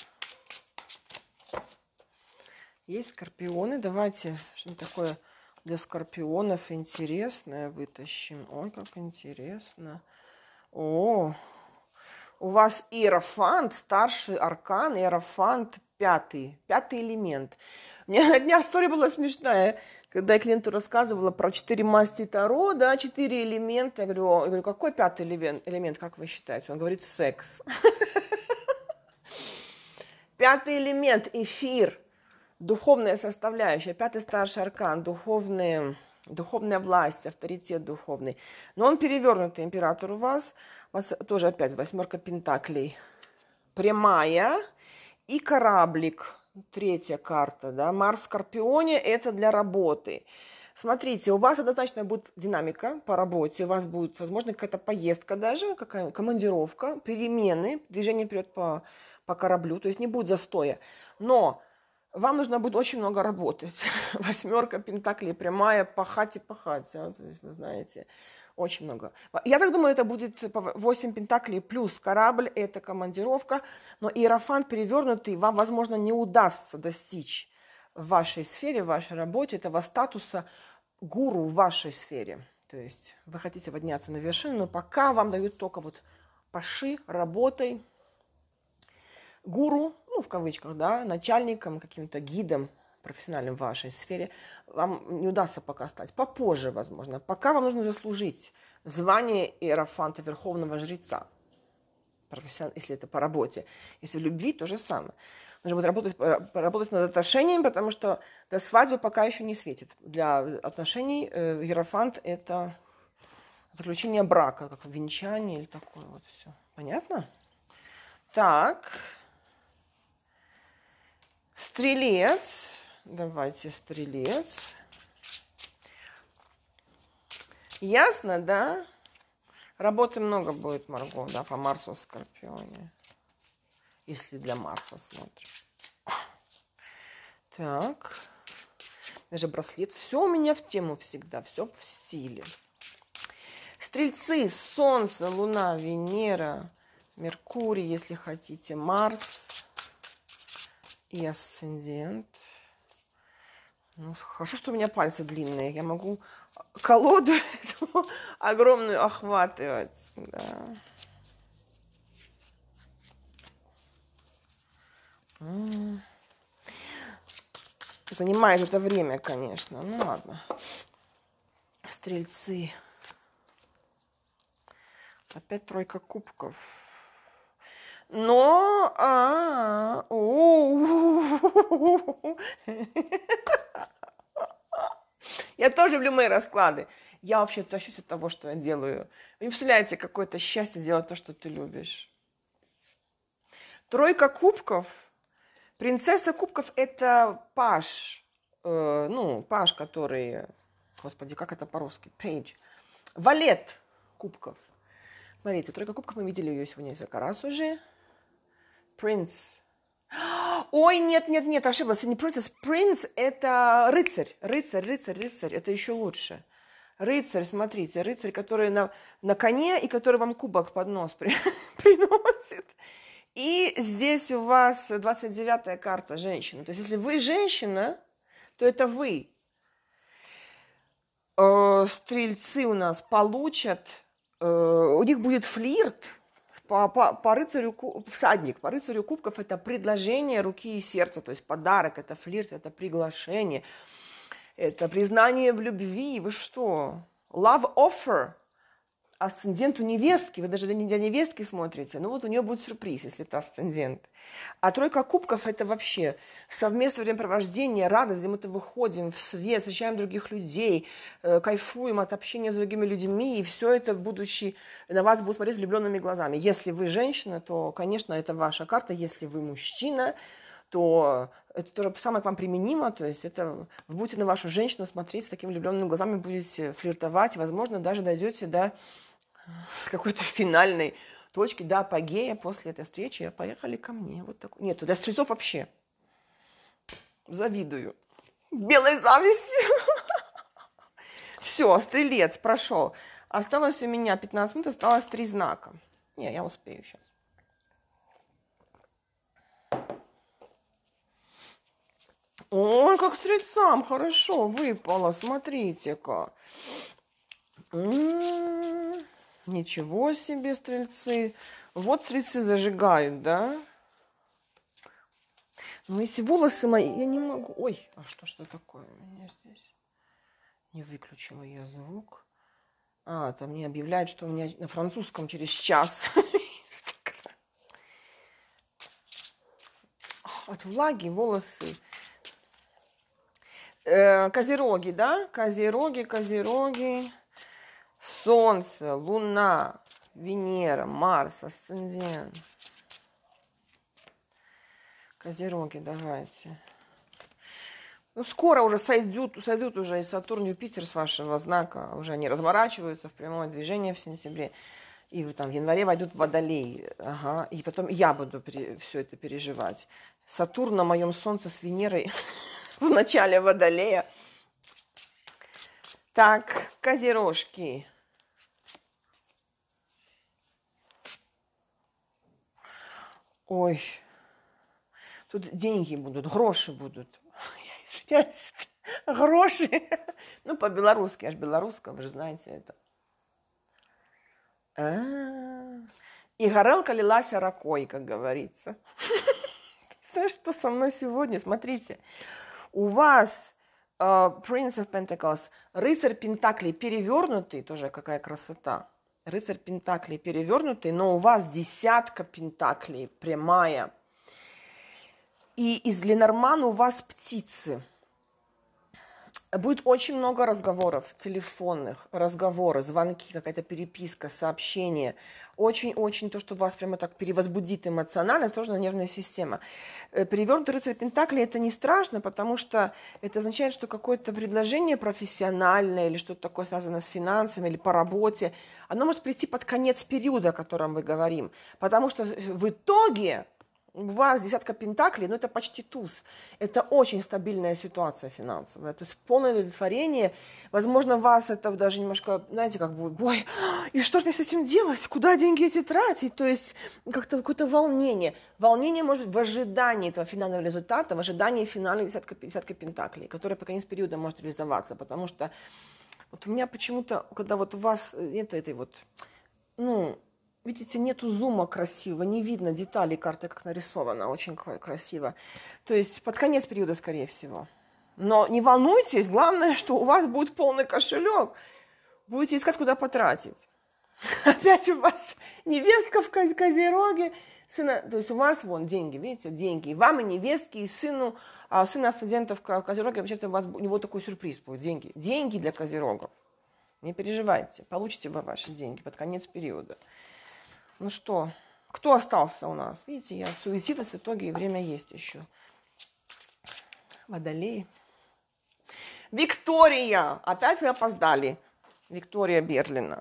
Есть скорпионы. Давайте что-то такое для скорпионов интересное вытащим. Ой, как интересно. О, у вас иерофант, старший аркан, иерофант пятый, пятый элемент. У меня одна история была смешная, когда я клиенту рассказывала про четыре масти Таро, да, четыре элемента. Я говорю, я говорю, какой пятый элемент, элемент, как вы считаете? Он говорит, секс. Пятый элемент, эфир, духовная составляющая. Пятый старший аркан, духовная, духовная власть, авторитет духовный. Но он перевернутый, император у вас. У вас тоже опять восьмерка пентаклей. Прямая и кораблик. Третья карта, да, Марс в Скорпионе, это для работы. Смотрите, у вас однозначно будет динамика по работе, у вас будет, возможно, какая-то поездка даже, какая командировка, перемены, движение вперед по, по кораблю, то есть не будет застоя. Но вам нужно будет очень много работать. Восьмерка пентаклей прямая, пахать и пахать, а, то есть вы знаете... Очень много. Я так думаю, это будет восемь пентаклей плюс корабль, это командировка. Но иерофант перевернутый, вам, возможно, не удастся достичь в вашей сфере, в вашей работе этого статуса гуру в вашей сфере. То есть вы хотите подняться на вершину, но пока вам дают только вот паши, работой. Гуру, ну, в кавычках, да, начальником, каким-то гидом профессиональным в вашей сфере, вам не удастся пока стать. Попозже, возможно. Пока вам нужно заслужить звание иерофанта, верховного жреца. Профессионал, если это по работе. Если в любви, то же самое. Нужно будет работать, работать над отношениями, потому что до свадьбы пока еще не светит. Для отношений э, иерофант – это заключение брака, как венчание или такое вот все. Понятно? Так. Стрелец. Давайте стрелец. Ясно, да? Работы много будет, Марго, да, по Марсу в Скорпионе. Если для Марса смотрим. Так. Даже браслет. Все у меня в тему всегда. Все в стиле. Стрельцы. Солнце, Луна, Венера, Меркурий, если хотите, Марс и асцендент. Ну, хорошо, что у меня пальцы длинные. Я могу колоду эту огромную охватывать. Да. Занимает это время, конечно. Ну ладно. Стрельцы. Опять тройка кубков. Но... А, я тоже люблю мои расклады. Я вообще тащусь от того, что я делаю. Вы не представляете, какое-то счастье делать то, что ты любишь. Тройка кубков. Принцесса кубков – это паж. Э, ну, паж, который... Господи, как это по-русски? Пейдж. Валет кубков. Смотрите, тройка кубков, мы видели ее сегодня несколько раз уже. Принц. Ой, нет, нет, нет, ошиблась. Не принц, принц – это рыцарь. Рыцарь, рыцарь, рыцарь. Это еще лучше. Рыцарь, смотрите, рыцарь, который на, на коне и который вам кубок под нос при, приносит. И здесь у вас двадцать девятая карта женщина. То есть, если вы женщина, то это вы. Э, стрельцы у нас получат, э, у них будет флирт. По, по, по рыцарю, всадник, по рыцарю кубков это предложение руки и сердца, то есть подарок, это флирт, это приглашение, это признание в любви. Вы что? Love offer. Асцендент у невестки, вы даже для невестки смотрите, ну вот у нее будет сюрприз, если это асцендент. А тройка кубков – это вообще совместное времяпровождение, радость, где мы-то выходим в свет, встречаем других людей, э, кайфуем от общения с другими людьми, и все это, будучи, на вас будут смотреть влюбленными глазами. Если вы женщина, то, конечно, это ваша карта, если вы мужчина, то это тоже самое к вам применимо, то есть это вы будете на вашу женщину смотреть с такими влюбленными глазами, будете флиртовать, возможно, даже дойдете до какой-то финальной точки, до апогея после этой встречи. Поехали ко мне. Вот так. Нет, для стрельцов вообще завидую. Белой завистью. Все, стрелец прошел. Осталось у меня пятнадцать минут, осталось три знака. Не, я успею сейчас. Ой, как стрельцам хорошо выпало, смотрите-ка. М-м-м. Ничего себе, стрельцы. Вот стрельцы зажигают, да? Но если волосы мои, я не могу... Ой, а что, что такое у меня здесь? Не выключила я звук. А, там мне объявляют, что у меня на французском через час. От влаги волосы. Э, козероги, да? Козероги, козероги. Солнце, Луна, Венера, Марс, асцендент. Козероги, давайте. Ну, скоро уже сойдут, сойдут уже и Сатурн, и Юпитер с вашего знака. Уже они разворачиваются в прямое движение в сентябре. И там в январе войдут в Водолей. Ага. И потом я буду все это переживать. Сатурн на моем Солнце с Венерой в начале Водолея. Так, козерожки. Ой, тут деньги будут, гроши будут. Я извиняюсь, гроши. Ну, по-белорусски, аж белорусском, вы же знаете это. А-а-а. И горелка лилась ракой, как говорится. Знаешь, что со мной сегодня? Смотрите, у вас uh, Prince of Pentacles, рыцарь Пентаклей перевернутый, тоже какая красота. Рыцарь Пентаклей перевернутый, но у вас десятка Пентаклей прямая. И из Ленормана у вас птицы. Будет очень много разговоров, телефонных, разговоры, звонки, какая-то переписка, сообщения. Очень-очень то, что вас прямо так перевозбудит эмоционально, сложная нервная система. Перевернутый рыцарь Пентаклей – это не страшно, потому что это означает, что какое-то предложение профессиональное или что-то такое связанное с финансами или по работе, оно может прийти под конец периода, о котором мы говорим. Потому что в итоге у вас десятка пентаклей, ну это почти туз. Это очень стабильная ситуация финансовая. То есть полное удовлетворение. Возможно, вас это даже немножко, знаете, как бы, ой, и что же мне с этим делать? Куда деньги эти тратить? То есть как-то какое-то волнение. Волнение может быть в ожидании этого финального результата, в ожидании финальной десятка, десятка пентаклей, которая по конец периода может реализоваться. Потому что вот у меня почему-то, когда вот у вас нет этой вот, ну, видите, нету зума красивого, не видно деталей карты, как нарисовано, очень красиво. То есть под конец периода, скорее всего. Но не волнуйтесь, главное, что у вас будет полный кошелек. Будете искать, куда потратить. Опять у вас невестка в Козероге, сына, то есть у вас вон деньги, видите, деньги. И вам, и невестке, и сыну, а сына асцендентов в Козероге, вообще-то у вас у него такой сюрприз будет, деньги. Деньги для Козерогов. Не переживайте, получите вы ваши деньги под конец периода. Ну что, кто остался у нас? Видите, я суетилась, в итоге и время есть еще. Водолей. Виктория! Опять вы опоздали. Виктория Берлина.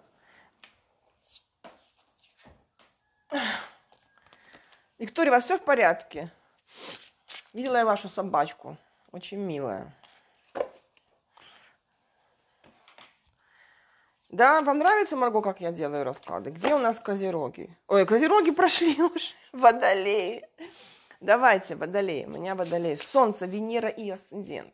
Виктория, у вас все в порядке? Видела я вашу собачку. Очень милая. Да, вам нравится, Марго, как я делаю расклады? Где у нас козероги? Ой, козероги прошли уже. Водолеи. Давайте, водолеи. У меня водолей. Солнце, Венера и асцендент.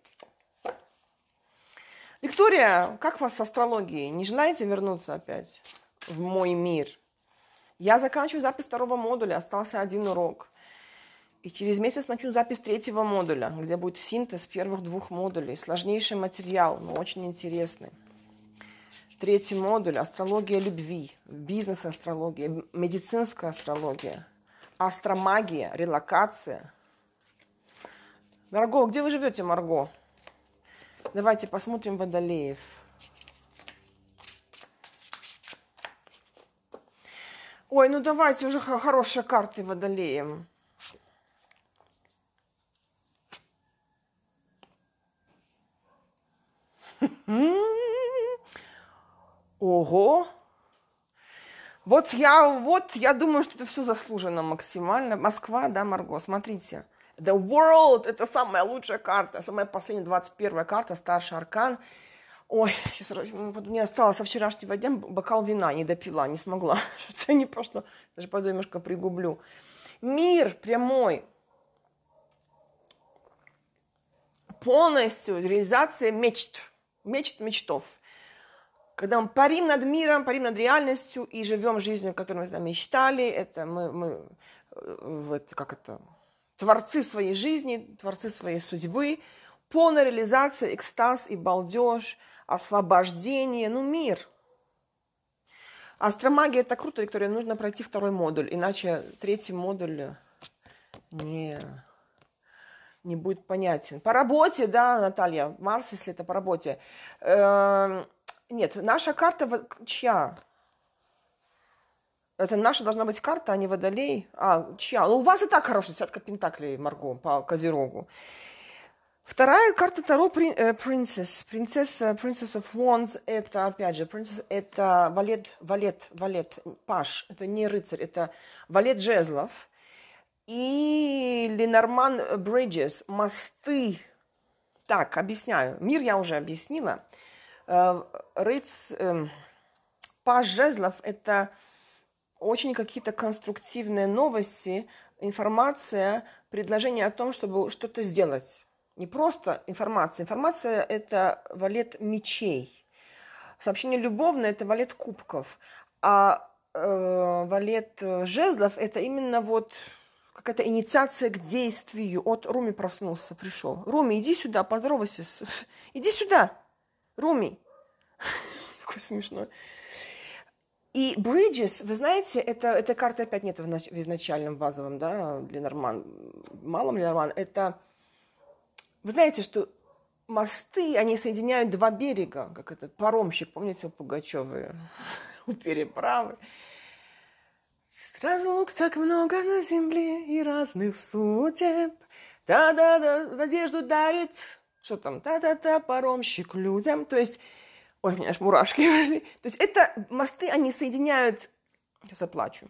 Виктория, как у вас с астрологией? Не желаете вернуться опять в мой мир? Я заканчиваю запись второго модуля. Остался один урок. И через месяц начну запись третьего модуля, где будет синтез первых двух модулей. Сложнейший материал, но очень интересный. Третий модуль – астрология любви, бизнес-астрология, медицинская астрология, астромагия, релокация. Марго, где вы живете, Марго? Давайте посмотрим водолеев. Ой, ну давайте уже хорошие карты водолеям. Ого! Вот я, вот я думаю, что это все заслуженно максимально. Москва, да, Марго, смотрите. The World – это самая лучшая карта, самая последняя, двадцать первая карта, старший аркан. Ой, сейчас мне осталось со вчерашнего дня бокал вина, не допила, не смогла. Что-то не пошло, даже пойду немножко пригублю. Мир прямой. Полностью реализация мечт, мечт мечтов. Когда мы парим над миром, парим над реальностью и живем жизнью, которую мы мечтали, это мы, мы вот, как это, творцы своей жизни, творцы своей судьбы, полная реализация, экстаз и балдеж, освобождение, ну, мир. Астромагия – это круто, Виктория, нужно пройти второй модуль, иначе третий модуль не, не будет понятен. По работе, да, Наталья, Марс, если это по работе. Э, нет, наша карта чья? Это наша должна быть карта, а не Водолей. А, чья? Ну, у вас и так хорошая десятка пентаклей, Марго, по Козерогу. Вторая карта Таро Princess. Принцесса, Princess of Wands, это, опять же, Princess, это валет, валет, валет, паш. Это не рыцарь, это валет жезлов. И Ленорман Бриджес, мосты. Так, объясняю. Мир я уже объяснила. Рыц, паш жезлов, это очень какие-то конструктивные новости, информация, предложение о том, чтобы что-то сделать. Не просто информация. Информация – это валет мечей. Сообщение любовное – это валет кубков. А э, валет жезлов – это именно вот какая-то инициация к действию. От Руми проснулся, пришел. Руми, иди сюда, поздоровайся. Иди сюда, Руми. Какой смешной. И Bridges, вы знаете, это, эта карта опять нет в изначальном базовом, да, Ленорман, малом Ленорман. Это, вы знаете, что мосты, они соединяют два берега, как этот паромщик, помните, у Пугачёвой, у переправы. Разлук так много на земле и разных судеб. Да-да-да, надежду дарит. Что там? Та-та-та, паромщик людям. То есть, ой, у меня аж мурашки пошли. То есть это мосты, они соединяют... Сейчас заплачу.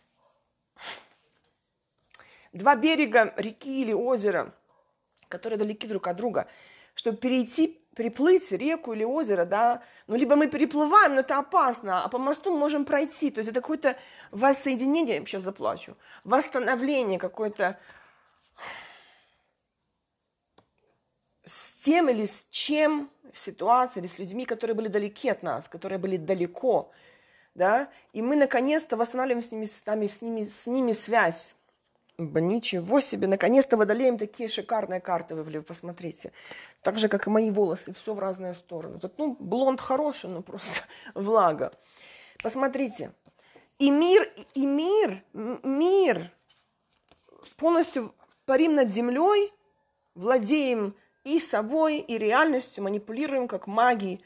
Два берега реки или озера, которые далеки друг от друга. Чтобы перейти, переплыть реку или озеро, да, ну, либо мы переплываем, но это опасно, а по мосту мы можем пройти. То есть это какое-то воссоединение, я сейчас заплачу, восстановление какое-то с тем или с чем ситуация, или с людьми, которые были далеки от нас, которые были далеко, да, и мы наконец-то восстанавливаем с ними, с нами, с ними, с ними связь. Ничего себе, наконец-то водолеем такие шикарные карты вы посмотрите. Так же, как и мои волосы, все в разные стороны. Вот, ну, блонд хороший, но просто влага. Посмотрите. И мир, и мир, мир, полностью парим над землей, владеем и собой, и реальностью, манипулируем как маги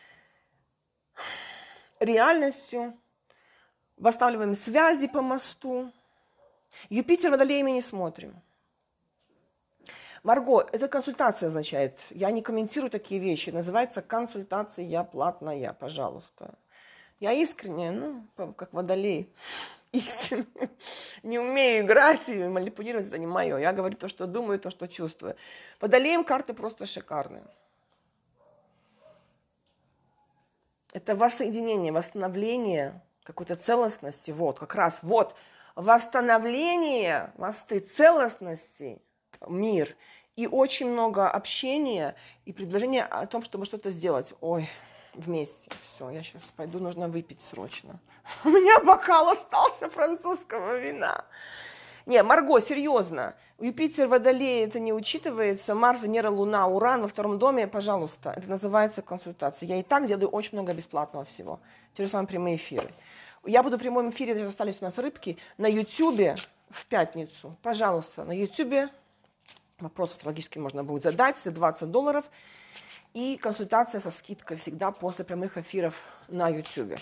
реальностью, восстанавливаем связи по мосту. Юпитер водолей мы не смотрим. Марго, это консультация означает. Я не комментирую такие вещи. Называется консультация платная, пожалуйста. Я искренне, ну, как водолей, истинно. Не умею играть и манипулировать, это не мое. Я говорю то, что думаю, то, что чувствую. Водолеем карты просто шикарные. Это воссоединение, восстановление какой-то целостности. Вот, как раз, вот. Восстановление, мосты целостности, мир. И очень много общения и предложения о том, чтобы что-то сделать. Ой, вместе. Все, я сейчас пойду, нужно выпить срочно. У меня бокал остался французского вина. Не, Марго, серьезно. Юпитер, Водолей, это не учитывается. Марс, Венера, Луна, Уран во втором доме, пожалуйста. Это называется консультация. Я и так делаю очень много бесплатного всего. Те же самые прямые эфиры. Я буду в прямом эфире, остались у нас рыбки, на Ютубе в пятницу. Пожалуйста, на Ютубе вопрос астрологический можно будет задать за двадцать долларов. И консультация со скидкой всегда после прямых эфиров на Ютубе.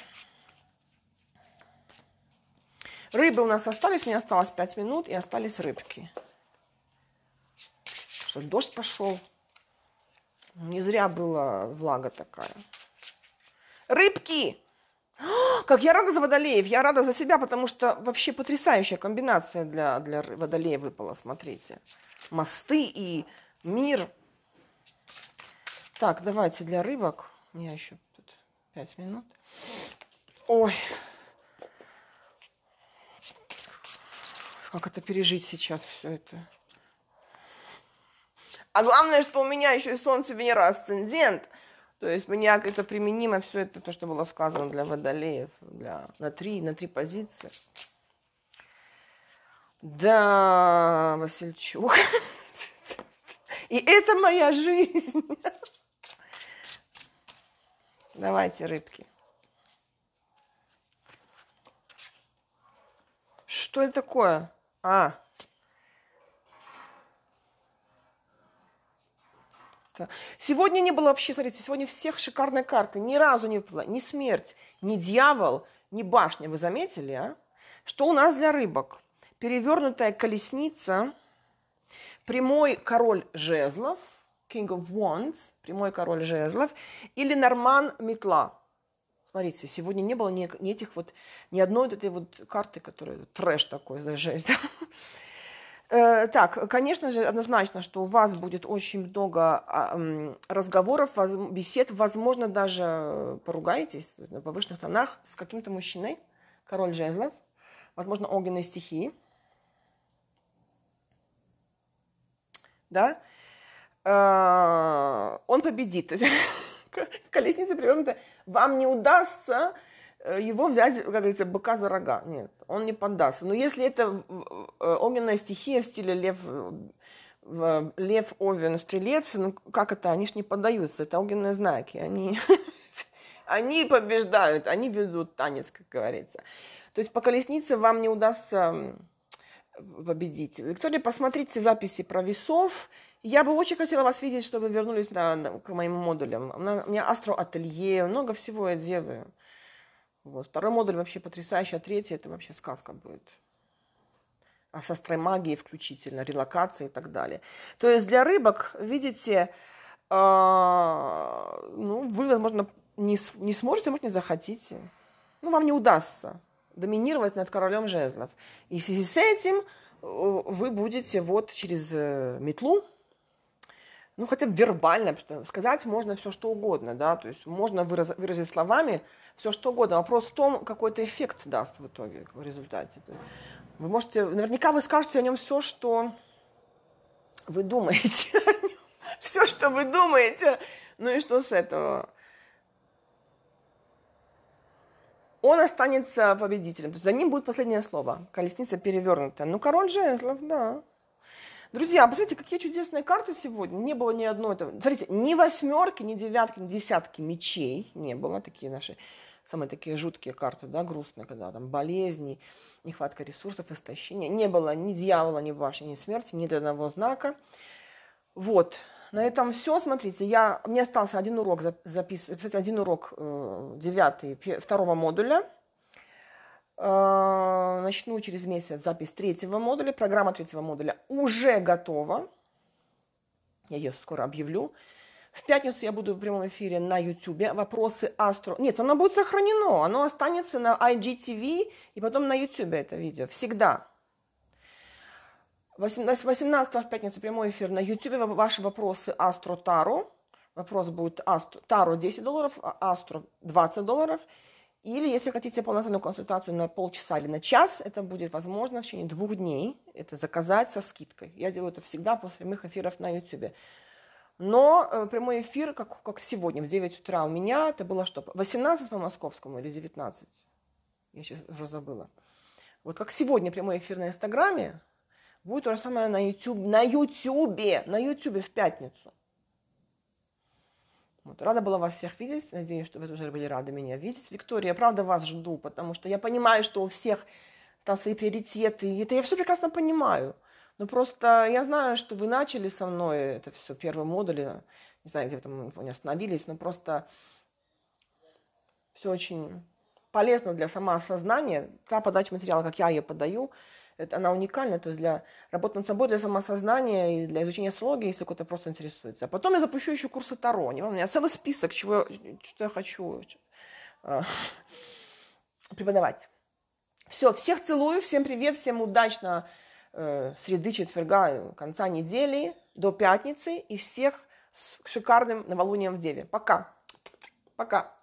Рыбы у нас остались, мне осталось пять минут, и остались рыбки. Что, дождь пошел? Не зря была влага такая. Рыбки! Как я рада за водолеев, я рада за себя, потому что вообще потрясающая комбинация для, для водолея выпала, смотрите. Мосты и мир. Так, давайте для рыбок. У меня еще тут пять минут. Ой. Как это пережить сейчас все это? А главное, что у меня еще и Солнце, Венера, асцендент. То есть маньяк это применимо, все это то, что было сказано для водолеев, для, на, три, на три позиции. Да, Васильчук. И это моя жизнь. Давайте, рыбки. Что это такое? А. Сегодня не было вообще, смотрите, сегодня всех шикарные карты. Ни разу не выпала ни смерть, ни дьявол, ни башня. Вы заметили, а? Что у нас для рыбок? Перевернутая колесница, прямой король жезлов, King of Wands, прямой король жезлов, или Норман метла. Смотрите, сегодня не было ни, ни этих вот, ни одной вот этой вот карты, которая трэш такой, за жесть. э, так, конечно же, однозначно, что у вас будет очень много э, разговоров, воз, бесед, возможно, даже поругаетесь на повышенных тонах с каким-то мужчиной, король жезлов, возможно, огненной стихии. Да? Э, он победит. То есть, колесница перевернута. Вам не удастся его взять, как говорится, быка за рога. Нет, он не поддастся. Но если это огненная стихия в стиле лев, лев, овен, стрелец, ну как это? Они ж не поддаются. Это огненные знаки. Они, они побеждают, они ведут танец, как говорится. То есть по колеснице вам не удастся победить. Виктория, посмотрите записи про весов. Я бы очень хотела вас видеть, чтобы вы вернулись на, на, к моим модулям. У меня астроателье, много всего я делаю. Вот. Второй модуль вообще потрясающий, а третий это вообще сказка будет. А с астромагией включительно, релокацией и так далее. То есть для рыбок, видите, э, ну, вы, возможно, не, не сможете, может, не захотите. Ну, вам не удастся доминировать над королем жезлов. И в связи с этим вы будете вот через метлу, ну, хотя бы вербально, потому что сказать можно все, что угодно, да, то есть можно выраз, выразить словами все, что угодно. Вопрос в том, какой-то эффект даст в итоге, в результате. Вы можете, наверняка вы скажете о нем все, что вы думаете. Все, что вы думаете. Ну и что с этого? Он останется победителем. То есть за ним будет последнее слово. Колесница перевернута. Ну, король жезлов, да. Друзья, посмотрите, какие чудесные карты сегодня. Не было ни одной этого. Смотрите, ни восьмерки, ни девятки, ни десятки мечей не было. Такие наши самые такие жуткие карты, да, грустные, когда там болезни, нехватка ресурсов, истощение. Не было ни дьявола, ни башни, ни смерти, ни одного знака. Вот. На этом все. Смотрите, я, мне остался один урок записать, один урок э, девятый, второго модуля. Начну через месяц запись третьего модуля. Программа третьего модуля уже готова. Я ее скоро объявлю. В пятницу я буду в прямом эфире на YouTube. Вопросы астро... Нет, оно будет сохранено. Оно останется на ай джи ти ви и потом на YouTube это видео. Всегда. восемнадцатого в пятницу прямой эфир на YouTube. Ваши вопросы Астро Таро. Вопрос будет Астро... Таро десять долларов, Астро двадцать долларов. Или, если хотите полноценную консультацию на полчаса или на час, это будет возможно в течение двух дней. Это заказать со скидкой. Я делаю это всегда после прямых эфиров на YouTube. Но э, прямой эфир, как, как сегодня, в девять утра у меня, это было что? восемнадцать по московскому или девятнадцать? Я сейчас уже забыла. Вот как сегодня прямой эфир на Инстаграме, будет то же самое на YouTube. На YouTube! На YouTube в пятницу. Вот. Рада была вас всех видеть. Надеюсь, что вы тоже были рады меня видеть. Виктория, я правда вас жду, потому что я понимаю, что у всех там свои приоритеты. И это я все прекрасно понимаю. Но просто я знаю, что вы начали со мной это все, первый модуль. Не знаю, где вы там не остановились, но просто все очень полезно для самоосознания. Та подача материала, как я ее подаю, это, она уникальна, то есть для работы над собой, для самоосознания и для изучения астрологии, если кто-то просто интересуется. А потом я запущу еще курсы Таро. У меня целый список, чего, что я хочу э, преподавать. Все, всех целую, всем привет, всем удачно э, среды, четверга, конца недели до пятницы и всех с шикарным новолунием в Деве. Пока. Пока.